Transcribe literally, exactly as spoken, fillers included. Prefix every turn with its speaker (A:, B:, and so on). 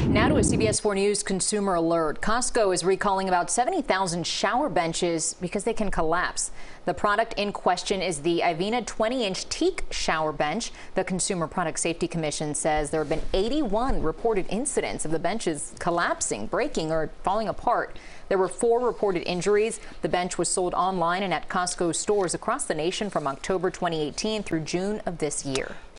A: Now to a C B S four News consumer alert. Costco is recalling about seventy thousand shower benches because they can collapse. The product in question is the Ivena twenty inch teak shower bench. The Consumer Product Safety Commission says there have been eighty-one reported incidents of the benches collapsing, breaking, or falling apart. There were four reported injuries. The bench was sold online and at Costco stores across the nation from October twenty eighteen through June of this year.